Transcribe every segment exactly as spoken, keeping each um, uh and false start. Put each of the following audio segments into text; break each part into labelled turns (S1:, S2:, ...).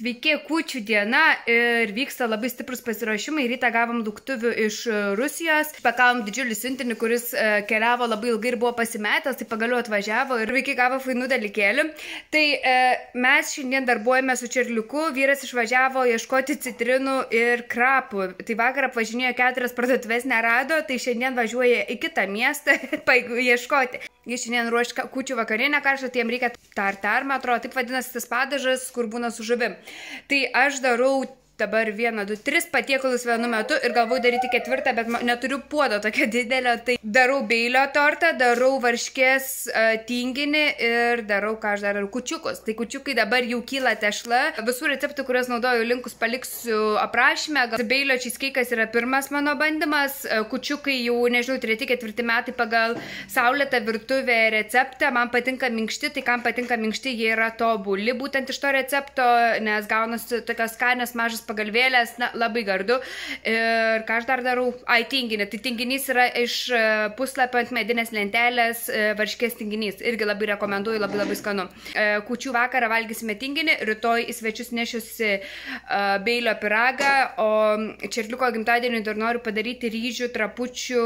S1: Sveiki, kūčių diena ir vyksta labai stiprus pasiruošimai. Rytą gavom lauktuvių iš Rusijos. Pakavom didžiulį siuntinį, kuris keliavo labai ilgai ir buvo pasimetęs, tai pagaliau atvažiavo ir vaikai gavo fainų dalykėlių. Tai e, mes šiandien darbuojame su Čerliuku, vyras išvažiavo ieškoti citrinų ir krapų. Tai vakar apvažinėjo keturias parduotuvės, nerado, tai šiandien važiuoja į kitą miestą ieškoti. Jis šiandien ruoš kūčių vakarienę karštą, tai jam reikia tartar, man atrodo, taip vadinasi tas padažas, kur būna su žuvim. Tai aš darau dabar vieną, du, tris patiekalus vienu metu ir galvoju daryti ketvirtą, bet neturiu puodo tokio didelio. Tai darau beilio tortą, darau varškės uh, tinginį ir darau, ką aš darau, kučiukus. Tai kučiukai dabar jau kyla tešla. Visų receptų, kuriuos naudoju, linkus paliksiu aprašyme. Beilio cheesecake yra pirmas mano bandymas. Kučiukai jau, nežinau, treti, ketvirti metai pagal Saulėtą virtuvę receptą. Man patinka minkšti, tai kam patinka minkšti, jie yra tobuli būtent iš to recepto, nes gaunasi tokios skanios mažas pagalvėlės, na, labai gardu. Ir ką aš dar darau? Ai, tinginį. Tai tinginys yra iš puslapio ant medinės lentelės varškės tinginys. Irgi labai rekomenduoju, labai labai skanu. Kūčių vakarą valgysime tinginį, rytoj į svečius nešiusi beilio pyragą, o Čerliuko gimtadienį dar noriu padaryti ryžių trapučių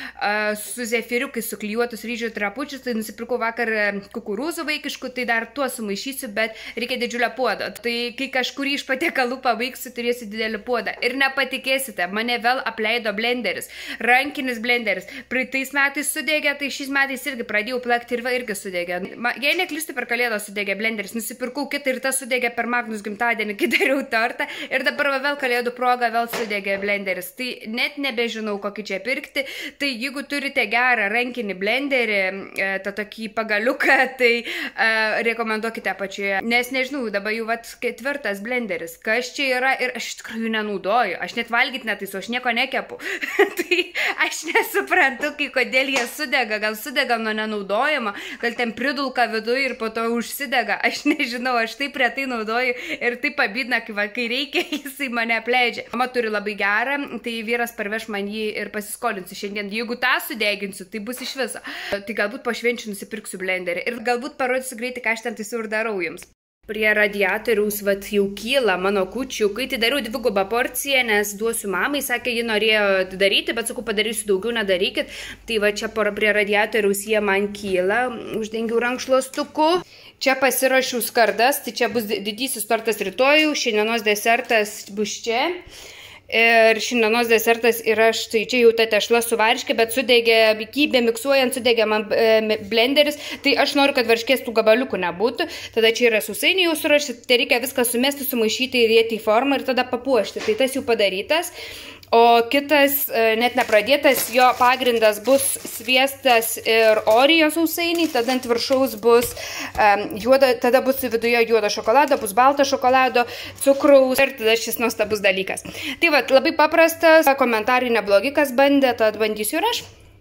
S1: su zefiriukais, suklijuotus ryžių trapučius. Tai nusipirkau vakar kukurūzų vaikiškų, tai dar tuo sumaišysiu, bet reikia didžiulio puodo. Tai kai kažkurį iš patiekalų pabaigs, turėsi didelį puodą. Ir nepatikėsite, mane vėl apleido blenderis. Rankinis blenderis. Praeitais metais sudegė, tai šiais metais irgi pradėjau plakti ir va irgi sudegė. Jei neklystu, per kalėdą sudegė blenderis. Nusipirkau kitą ir tas sudegė per Magnus gimtadienį, kai dariau tortą. Ir dabar va vėl kalėdų proga vėl sudegė blenderis. Tai net nebežinau, kokį čia pirkti. Tai jeigu turite gerą rankinį blenderį, tą tokį pagaliuką, tai uh, rekomenduokite apačioje. Nes nežinau, dabar jau vat ketvirtas blenderis. Kas čia yra? Ir aš iš tikrųjų nenaudoju, aš net valgyti netaisu, aš nieko nekepu. Tai aš nesuprantu, kai kodėl jie sudega, gal sudega nuo nenaudojimo, gal ten pridulka viduje ir po to užsidega, aš nežinau, aš taip retai naudoju ir taip pabydna, kai, va, kai reikia, jisai mane apleidžia. Mama turi labai gerą, tai vyras parveš man jį ir pasiskolinsiu šiandien. Jeigu tą sudeginsiu, tai bus iš viso. Tai galbūt po švenčių nusipirksiu blenderį ir galbūt parodysiu greitai, ką aš ten taisau ir darau jums. Prie radiatoriaus vat jau kyla mano kūčiukai, tai dariau dvigubą porciją, nes duosiu mamai, sakė, ji norėjo daryti, bet sakau, padarysiu daugiau, nedarykit. Tai va čia prie radiatoriaus jie man kyla, uždengiau rankšluostuku. Čia pasiruošiau skardas, tai čia bus didysis tortas rytojų, šiandienos desertas bus čia. Ir šiandienos desertas yra štai čia jau ta tešla su varškė, bet sudegė, kybė miksuojant, sudegė man e, blenderis, tai aš noriu, kad varškės tų gabaliukų nebūtų. Tada čia yra sausainiai jau surašyti, tai reikia viską sumesti, sumaišyti ir dėti į formą ir tada papuošti. Tai tas jau padarytas. O kitas, net nepradėtas, jo pagrindas bus sviestas ir Oreo sausainiai, tada ant viršaus bus um, juoda, tada bus viduje juodo šokolado, bus balto šokolado, cukraus ir tada šis nuostabus dalykas. Tai va, labai paprastas, komentarai neblogi, kas bandė, tad bandysiu ir aš.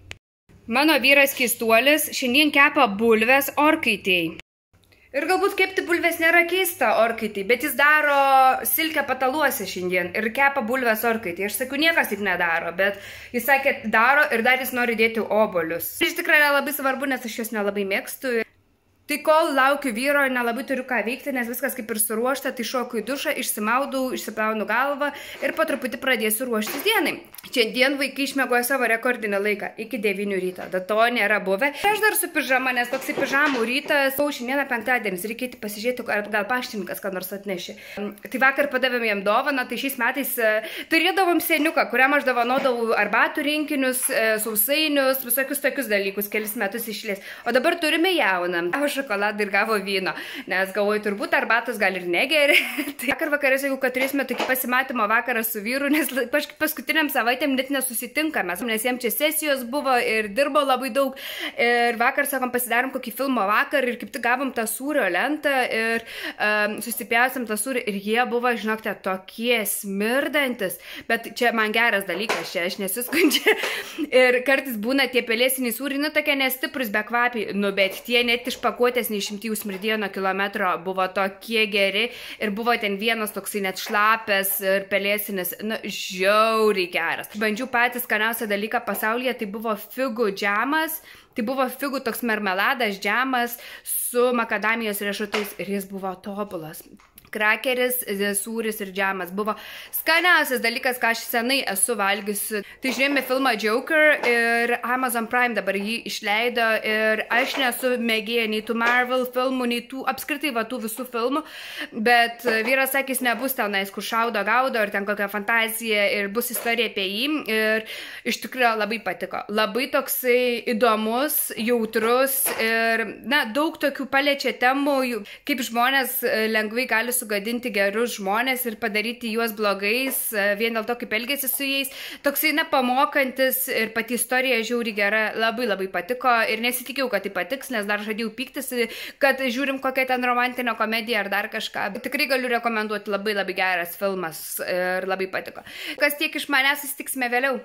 S1: Mano vyras keistuolis šiandien kepa bulves orkaitėj. Ir galbūt kepti bulves nėra keista orkaitėj, bet jis daro silkę pataluose šiandien ir kepa bulves orkaitėj. Aš sakiau, niekas taip nedaro, bet jis sakė, daro ir dar jis nori dėti obuolius. Iš tikrųjų yra labai svarbu, nes aš jos nelabai mėgstu. Tai kol laukiu vyro, nelabai turiu ką veikti, nes viskas kaip ir suruošta, tai šoku į dušą, išsimaudau, išsiplaunu galvą ir po truputį pradėsiu ruoštis dienai. Šiandien vaikai išmiegojo savo rekordinį laiką iki devynių ryto, bet to nėra buvę. Aš dar su pižama, nes toks į pižamų rytas, o šiandieną penktadienis, reikėti pasižiūrėti, ar gal paštininkas ką nors atnešė. Tai vakar padavėm jam dovaną, tai šiais metais turėdavom seniuką, kuriam aš dovanodavau arbatų rinkinius, sausainius, visokius tokius dalykus, kelis metus išlės. O dabar turime jauną. Šokoladą ir gavo vyno, nes galvoju, turbūt arbatos gal ir negeri. Tai vakar vakarės, jeigu kad turėsime tokį pasimatymą vakarą su vyru, nes paskutiniam savaitėm net nesusitinkame, nes jam čia sesijos buvo ir dirbo labai daug. Ir vakar, sakom, pasidarom kokį filmo vakar ir kaip tik gavom tą sūrio lentą ir um, susipjausim tą sūrį ir jie buvo, žinokite, tokie smirdantis, bet čia man geras dalykas, čia aš nesiskundžiu. Ir kartais būna tie pelėsiniai sūriai, nu tokie nestiprus, bekvapiai, nu bet tie net išpakuoti neišimti jų smirdėjo nuo kilometro, buvo tokie geri ir buvo ten vienas toksai net šlapės ir pelėsinis, nu, žiauriai geras. Bandžiau patį skaniausią dalyką pasaulyje, tai buvo figų džemas, tai buvo figų toks marmeladas džemas su makadamijos riešutais ir jis buvo tobulas. krakeris, sūris ir džemas. Buvo skaniausias dalykas, ką aš senai esu valgiusi. Tai žiūrėjome filmą Joker ir Amazon Prime dabar jį išleido ir aš nesu mėgėja nei tų Marvel filmų, nei tų apskritai va tų visų filmų, bet vyras sakys, nebus tenais, kur šaudo gaudo ir ten kokia fantazija ir bus istorija apie jį ir iš tikrųjų labai patiko. Labai toksai įdomus, jautrus ir na, daug tokių paliečia temų, kaip žmonės lengvai gali sugadinti gerus žmonės ir padaryti juos blogais, vien dėl to, kaip elgėsi su jais. Toksai, na, pamokantis ir pati istorija žiauri gera, labai labai patiko ir nesitikėjau, kad tai patiks, nes dar žadėjau pyktis, kad žiūrim kokią ten romantinę komediją ar dar kažką. Bet tikrai galiu rekomenduoti, labai labai geras filmas ir labai patiko. Kas tiek iš manęs, susitiksime vėliau.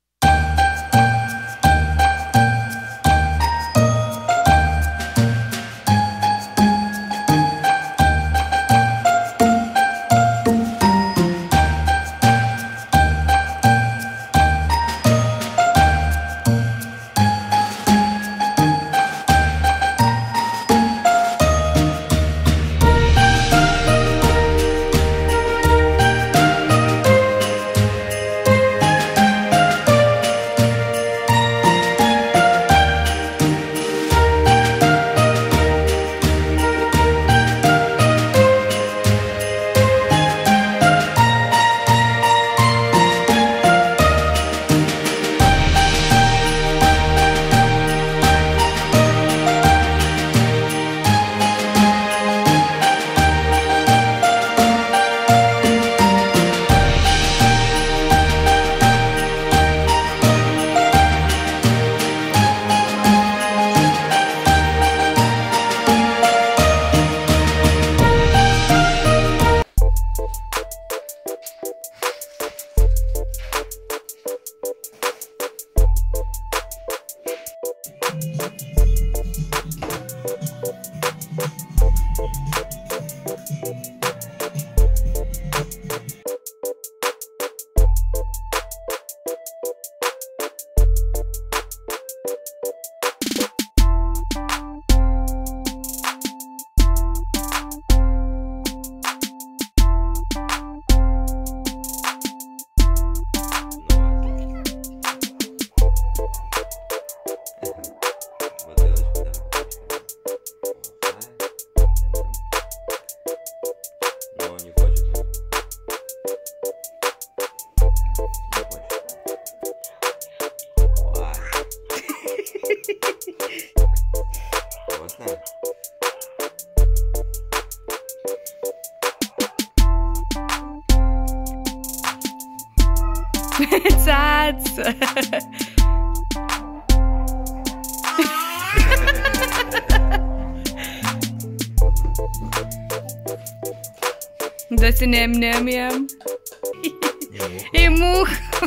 S1: Cats. Das sind nem nem nem. Emu.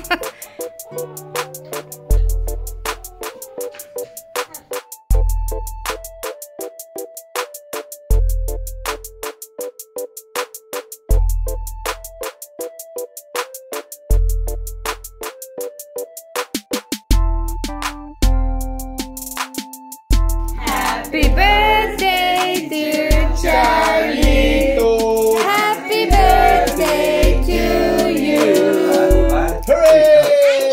S1: Happy birthday, dear Charlie. Happy birthday to you.
S2: Hooray!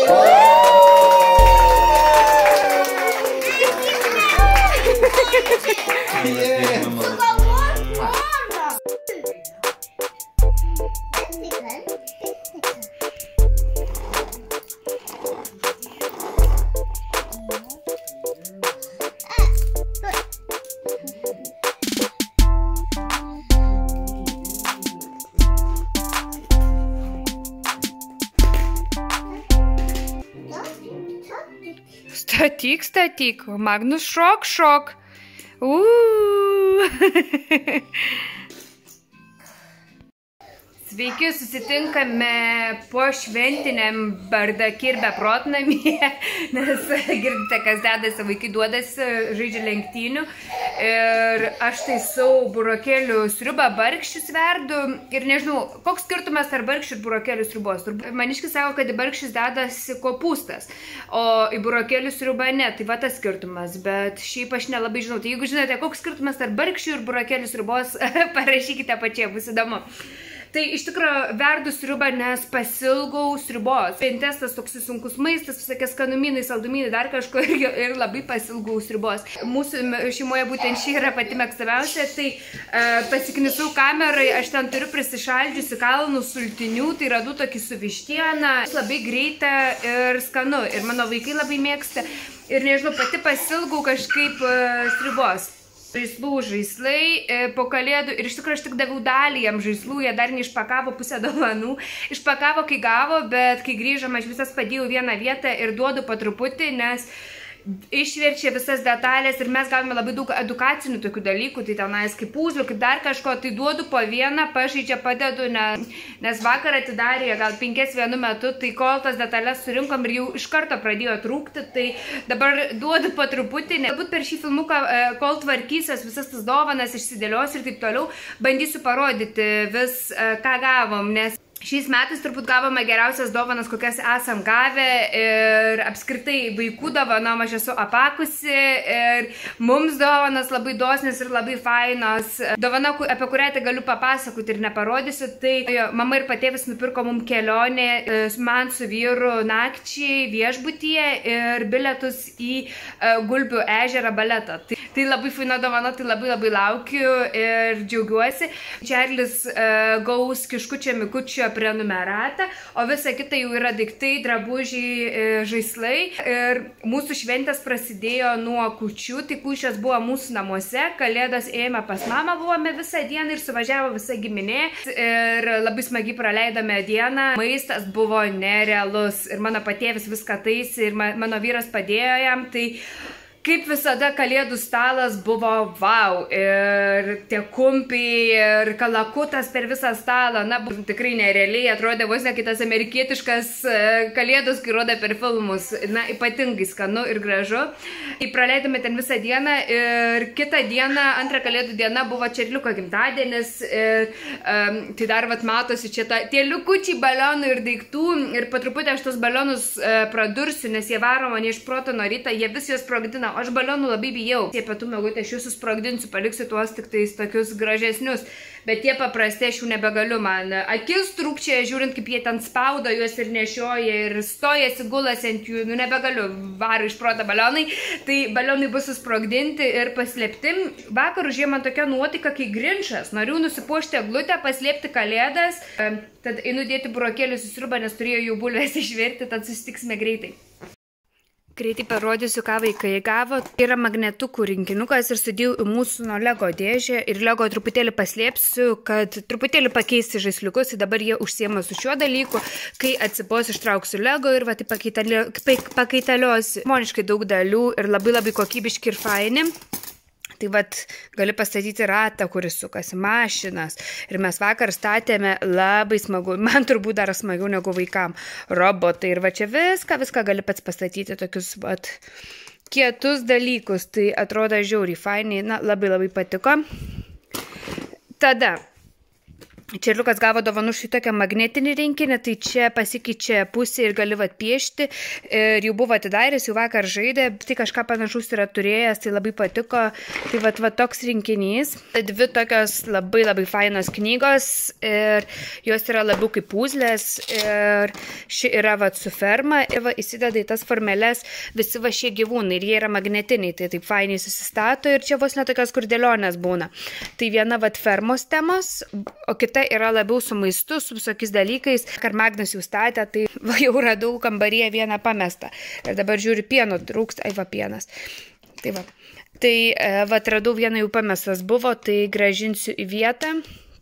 S1: Statyk, statyk. Magnus, šok, šok. Uuu. Sveiki, susitinkame po šventiniam bardaki ir beprotnamyje, nes girdite, kas dedasi, vaikai duodasi, žaidžia lenktynių. Ir aš taisau burokėlių sriubą, barkščius verdu ir nežinau, koks skirtumas tarp barkščių ir burokėlių sriubos. Maniškis sako, kad į barkščius dedasi kopūstas, o į burokėlių sriubą ne, tai va tas skirtumas, bet šiaip aš nelabai žinau. Tai jeigu žinote, koks skirtumas tarp barkščių ir burokėlių sriubos, parašykite pačiai, bus įdomu. Tai iš tikrųjų verdu sriubą, nes pasilgau sriubos. Intestas toks sunkus maistas, visokie skanumynai, saldumynai, dar kažko ir, ir labai pasilgau sriubos. Mūsų šeimoje būtent ši yra pati mėgstamiausia, tai e, pasiknisau kamerai, aš ten turiu prisišaldžiusi kalnų sultinių, tai radau tokį su vištiena, labai greita ir skanu. Ir mano vaikai labai mėgsta. Ir nežinau, pati pasilgau kažkaip e, sriubos. Žaislų žaislai po kalėdų ir iš tikrųjų aš tik daviau dalį jam žaislų, jie dar neišpakavo pusę dovanų. Išpakavo, kai gavo, bet kai grįžom, aš visas padėjau vieną vietą ir duodu po truputį, nes išverčia visas detalės ir mes gavome labai daug edukacinių tokių dalykų, tai tenais kaip pūzlių, kaip dar kažko, tai duodu po vieną, pažaidžia, padedu, nes, nes vakar atidarė gal penkias vienu metu, tai kol tas detalės surinkom ir jau iš karto pradėjo trūkti, tai dabar duodu po truputį, galbūt per šį filmuką, kol tvarkysios visas tas dovanas, išsidėlios ir taip toliau, bandysiu parodyti vis, ką gavom, nes šiais metais turbūt gavome geriausias dovanas, kokias esam gavę ir apskritai vaikų dovanom aš esu apakusi ir mums dovanas labai dosnis ir labai fainos. Dovana, apie kurią tai galiu papasakoti ir neparodysiu, tai mama ir patėvis nupirko mums kelionę man su vyru nakčiai viešbutyje ir bilietus į Gulbių ežerą baletą. Tai, tai labai faina dovana, tai labai labai laukiu ir džiaugiuosi. Čarlis uh, gaus kiškučio mikučio prenumeratą, o visa kita jau yra daiktai, drabužiai, žaislai. Ir mūsų šventės prasidėjo nuo kūčių, tai kūčios buvo mūsų namuose, kalėdos ėjome pas mamą, buvome visą dieną ir suvažiavo visa giminė. Ir labai smagiai praleidome dieną. Maistas buvo nerealus ir mano patėvis viską taisė ir mano vyras padėjo jam, tai kaip visada, kalėdų stalas buvo wow, ir tie kumpiai, ir kalakutas per visą stalą, na, tikrai nerealiai, atrodė vos ne kitas amerikietiškas kalėdos, kai rodo per filmus, na, ypatingai skanu ir gražu. Tai praleidome ten visą dieną ir kitą dieną, antrą kalėdų dieną buvo Čerliuko gimtadienis, ir, um, tai dar vat matosi čia ta, tie liukučiai balionų ir daiktų, ir po truputį aš tos balionus uh, pradursiu, nes jie varo mane iš proto nuo ryto, jie vis juos sprogdina. Aš balionų labai bijau. Tie pietų mėgutė, aš jūsų sprogdinsiu, paliksiu tuos tik tais tokius gražesnius. Bet tie paprasti aš jų nebegaliu, man akis trūkčia, žiūrint, kaip jie ten spaudo juos ir nešioja ir stojasi, gulasi ant jų, nu nebegaliu, varo iš proto balionai. Tai balionai bus susprogdinti ir paslėpti. Vakar užėjo man tokia nuotaika, kai Grinčas. Noriu nusipuošti eglutę, paslėpti kalėdas. Tad einu dėti burokėlius į sriubą, nes turėjau jų bulves išvirti, tad susitiksime greitai. Greitai parodysiu, ką vaikai gavo. Tai yra magnetukų rinkinukas ir sudėjau į mūsų nuo Lego dėžę ir Lego truputėlį paslėpsiu, kad truputėlį pakeisti žaisliukus. Tai dabar jie užsiema su šiuo dalyku. Kai atsibos, ištrauksiu Lego ir va, tai pakaitaliosiu. Moniškai daug dalių ir labai labai kokybiški ir faini. Tai vat gali pastatyti ratą, kuris sukasi, mašinas. Ir mes vakar statėme labai smagu, man turbūt dar smagiau negu vaikam, robotai. Ir va čia viską, viską gali pats pastatyti, tokius vat kietus dalykus. Tai atrodo žiauriai fainiai, na labai labai patiko. Tada Čerliukas gavo dovanų šitokią magnetinį rinkinį, tai čia pasikeičia pusė ir gali vat piešti. Ir jau buvo atidaręs, jau vakar žaidė, tai kažką panašus yra turėjęs, tai labai patiko. Tai vat, vat toks rinkinys. Dvi tokios labai labai fainos knygos ir jos yra labiau kaip puzlės. Ir ši yra vat su ferma ir va, įsideda į tas formeles visi va šie gyvūnai ir jie yra magnetiniai, tai taip fainiai susistato ir čia vos netokios kur dėlionės būna. Tai viena vat fermos temos, o kita yra labiau su maistu, su visokiais dalykais. Kar Magnas jau statė, tai va, jau radau kambaryje vieną pamestą. Ir dabar žiūriu, pieno trūksta, ai va pienas. Tai va, tai va, radau vieną jau pamestas buvo, tai gražinsiu į vietą.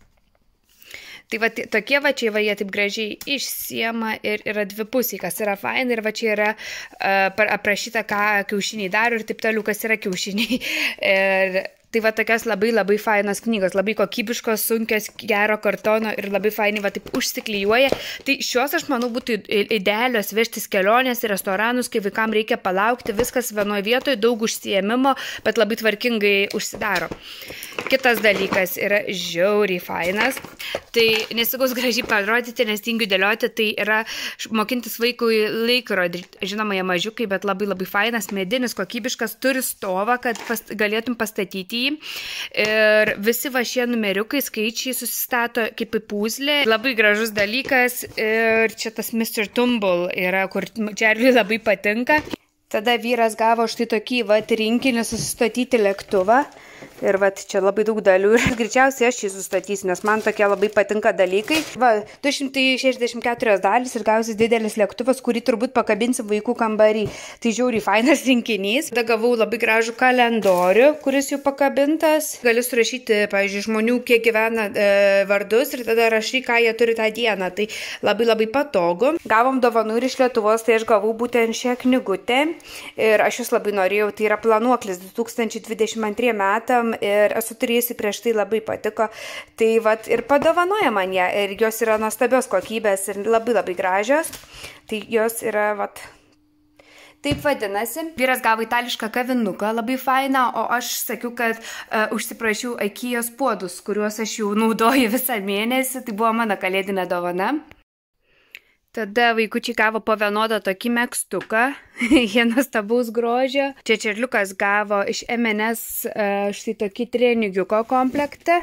S1: Tai va, tokie va čia va, jie taip gražiai išsiema ir yra dvipusiai, kas yra fain ir va čia yra uh, aprašyta, ką kiaušiniai daro ir taip toliau, kas yra kiaušiniai. Ir Tai va tokios labai labai fainos knygos, labai kokybiškos, sunkios, gero kartono ir labai fainai va taip užsiklijuoja. Tai šios, aš manau, būtų idealios vežtis kelionės į restoranus, kai vaikam reikia palaukti, viskas vienoje vietoje, daug užsiėmimo, bet labai tvarkingai užsidaro. Kitas dalykas yra žiauriai fainas. Tai nesigaus gražiai parodyti, nes tingiu dėlioti, tai yra mokintis vaikui laikrodį. Žinoma, jie mažiukai, bet labai labai fainas, medinis, kokybiškas, turi stovą, kad pas, galėtum pastatyti jį. Ir visi va šie numeriukai, skaičiai susistato kaip į puzlę. Labai gražus dalykas ir čia tas mister Tumble yra, kur Čarliui labai patinka. Tada vyras gavo štai tokį va rinkinį susistatyti lėktuvą. Ir va, čia labai daug dalių ir greičiausiai aš jį sustatysiu, nes man tokie labai patinka dalykai. Va, du šimtai šešiasdešimt keturios dalys ir gausis didelis lėktuvas, kurį turbūt pakabinsim vaikų kambarį. Tai žiauriai fainas rinkinys. Tada gavau labai gražų kalendorių, kuris jau pakabintas. Gali surašyti, pavyzdžiui, žmonių, kiek gyvena e, vardus ir tada rašai, ką jie turi tą dieną. Tai labai labai patogu. Gavom dovanų ir iš Lietuvos, tai aš gavau būtent šią knygutę. Ir aš jūs labai norėjau, tai yra planuoklis du tūkstančiai dvidešimt antriems metam. Ir esu turėjusi prieš tai, labai patiko, tai vat ir padovanoja man ją, ir jos yra nuostabios kokybės ir labai labai gražios, tai jos yra vat, taip vadinasi. Vyras gavo itališką kavinuką, labai fainą, o aš sakiau, kad uh, užsiprašiau Ikėjos puodus, kuriuos aš jau naudoju visą mėnesį, tai buvo mano kalėdinė dovana. Tada vaikučiai gavo po vienodą tokį megztuką, jie nuostabaus grožio. Čia Čarliukas gavo iš M and S štai tokį trenigiuko komplektą.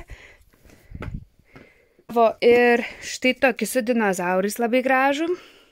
S1: Ir štai tokį su dinozaurais labai gražų.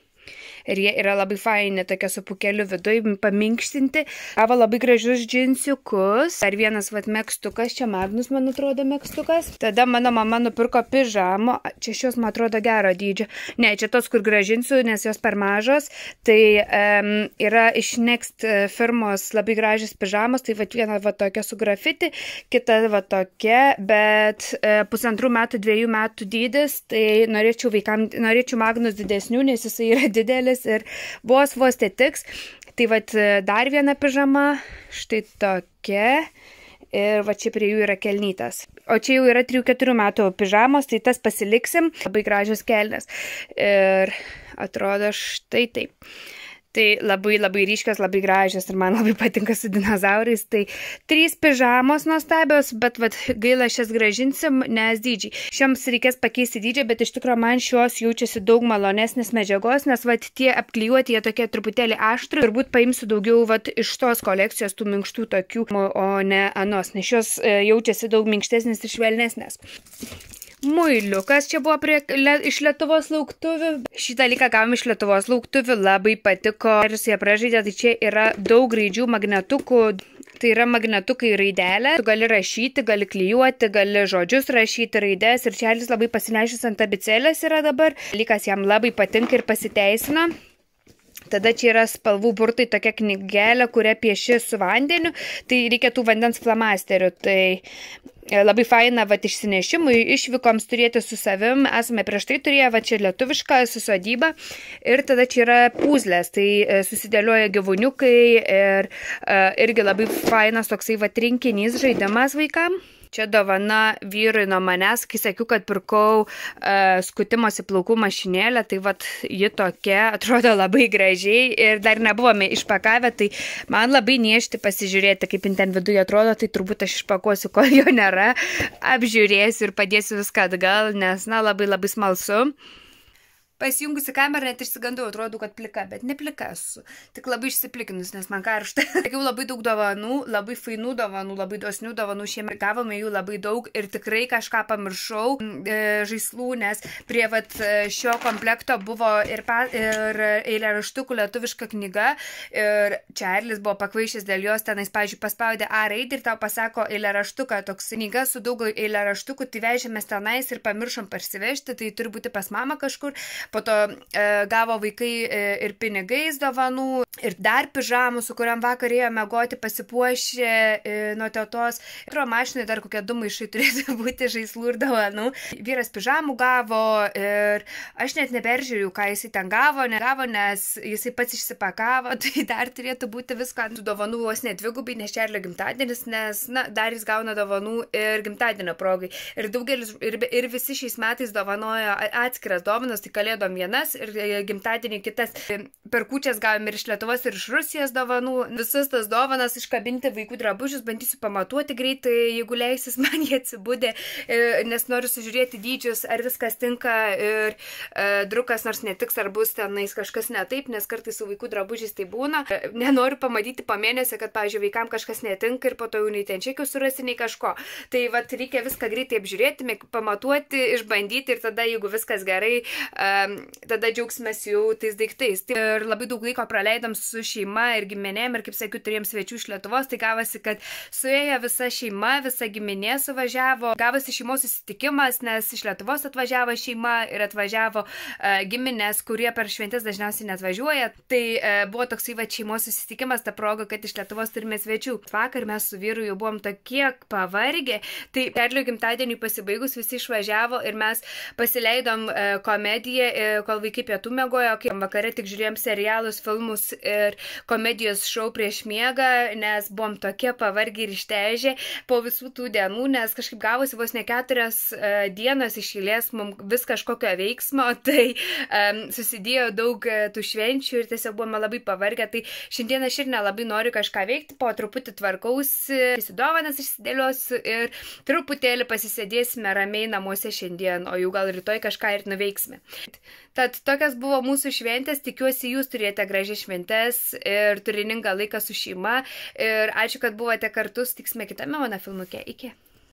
S1: Ir jie yra labai faini, tokia su pukeliu viduj, paminkštinti. Gavo labai gražius džinsiukus. Dar vienas vat megztukas, čia Magnus, man atrodo, megztukas. Tada mano mama nupirko pižamo. Čia šios, man atrodo, gero dydžio. Ne, čia tos, kur gražinsiu, nes jos per mažos. Tai um, yra iš Next firmos labai gražios pižamos. Tai vat viena va tokia su grafiti, kita va tokia, bet uh, pusantrų metų, dviejų metų dydis. Tai norėčiau vaikam, norėčiau Magnus didesnių, nes jisai yra didelis. Ir vos vos tai tiks. Tai vat dar viena pižama, štai tokia. Ir va čia prie jų yra kelnytas. O čia jau yra trijų keturių metų pižamos, tai tas pasiliksim. Labai gražios kelnės. Ir atrodo štai taip. Tai labai labai ryškios, labai gražios ir man labai patinka su dinozaurais. Tai trys pižamos nuostabios, bet vat, gaila šias gražinsim, nes dydžiai. Šioms reikės pakeisti dydžiai, bet iš tikrųjų man šios jaučiasi daug malonesnės medžiagos, nes vat, tie apklijuoti, jie tokie truputėlį aštrų. Turbūt paimsiu daugiau vat, iš tos kolekcijos tų minkštų tokių, o ne anos, nes šios e, jaučiasi daug minkštesnės ir švelnesnės. Muiliukas čia buvo prie, le, iš Lietuvos lauktuvių. Šį dalyką gavom iš Lietuvos lauktuvių, labai patiko. Ir jis ją pražaidė, tai čia yra daug raidžių magnetukų. Tai yra magnetukai raidelė. Tu gali rašyti, gali klijuoti, gali žodžius rašyti, raidės. Ir Čarlis labai pasinešęs ant abėcėlės yra dabar. Dalykas jam labai patinka ir pasiteisina. Tada čia yra spalvų burtai, tokia knygelė, kurią pieši su vandeniu. Tai reikia tų vandens flamasterių. Tai labai faina, va, išsinešimui, išvykoms turėti su savim. Esame prieš tai turėję, va, čia lietuvišką, su sodyba. Ir tada čia yra puzlės, tai susidėlioja gyvūniukai ir uh, irgi labai fainas toksai, va, rinkinys žaidimas vaikam. Čia dovana vyrui nuo manęs, kai sakiau, kad pirkau uh, skutimosi plaukų mašinėlę, tai vat ji tokia, atrodo labai gražiai ir dar nebuvome išpakavę, tai man labai niešti pasižiūrėti, kaip ten viduje atrodo, tai turbūt aš išpakuosiu, kol jo nėra, apžiūrėsiu ir padėsiu viską atgal, nes, na, labai labai smalsu. Pasijungusi kamerą net išsigandau, atrodo, kad plika, bet ne plika esu. Tik labai išsiplikinus, nes man karšta. Sakiau labai daug dovanų, labai fainų dovanų, labai dosnių dovanų. Šiemet gavome jų labai daug ir tikrai kažką pamiršau e, žaislų, nes prie vat, šio komplekto buvo ir, pa, ir eilėraštukų lietuviška knyga. Ir Čarlis buvo pakvaišęs dėl jos, tenais, pavyzdžiui, paspaudė A raidę ir tau pasako eilėraštuką. Toks knyga su daug eilėraštukų, tai vežėmės tenais ir pamiršom parsivežti, tai turi būti pas mamą kažkur. po to e, gavo vaikai e, ir pinigais dovanų, ir dar pižamų, su kuriam vakar ėjo miegoti, pasipuošė e, nuo tetos. Ir mašinai dar kokie du maišai turėtų būti žaislų ir dovanų. Vyras pižamų gavo ir aš net neperžiūrėjau, ką jisai ten gavo, negavo, nes jisai pats išsipakavo, tai dar turėtų būti viską. Tų dovanų vos net dvigubai, nes Čarlio gimtadienis, nes na, dar jis gauna dovanų ir gimtadienio progai. Ir daugelis, ir, ir visi šiais metais dovanojo atskiras dovanas, tai kalėdom vienas ir gimtadienį kitas. Per kūčias gavom ir iš Lietuvos, ir iš Rusijos dovanų. Visas tas dovanas iškabinti vaikų drabužius, bandysiu pamatuoti greitai, jeigu leisis man jie atsibūdė, nes noriu sužiūrėti dydžius, ar viskas tinka ir e, drukas nors netiks, ar bus tenais kažkas ne taip, nes kartais su vaikų drabužiais tai būna. Nenoriu pamatyti po mėnesį, kad, pavyzdžiui, vaikam kažkas netinka ir po to jau nei ten čekių surasi, nei kažko. Tai vat, reikia viską greitai apžiūrėti, pamatuoti, išbandyti ir tada, jeigu viskas gerai, um, tada džiaugsimės jau tais daiktais. Tai ir labai daug laiko praleidom su šeima ir giminėm ir, kaip sakiau, turėjom svečių iš Lietuvos, tai gavosi, kad suėjo visa šeima, visa giminė suvažiavo, gavosi šeimos susitikimas, nes iš Lietuvos atvažiavo šeima ir atvažiavo uh, giminės, kurie per šventės dažniausiai netvažiuoja. Tai uh, buvo toksai va šeimos susitikimas, ta proga, kad iš Lietuvos turime svečių. Vakar mes su vyru jau buvom tokie pavargę, tai Čarlio gimtadieniui pasibaigus visi išvažiavo ir mes pasileidom uh, komediją, uh, kol vaikai pietų miegojo, kai vakare tik žiūrėjom serialus, filmus ir komedijos šou prieš miegą, nes buvom tokie pavargę ir ištežę po visų tų dienų, nes kažkaip gavosi vos ne keturias uh, dienos iš eilės mums vis kažkokio veiksmo, tai um, susidėjo daug uh, tų švenčių ir tiesiog buvome labai pavargę, tai šiandien aš ir nelabai noriu kažką veikti, po truputį tvarkausi, įsidovanas išsidėliosiu ir truputėlį pasisėdėsime ramiai namuose šiandien, o jau gal rytoj kažką ir nuveiksime. Tad tokias buvo mūsų šventės, tikiuosi jūs turėjote gražias šventes ir turiningą laiką su šeima ir ačiū, kad buvote kartu, sutiksime kitame mano filmuke. Iki.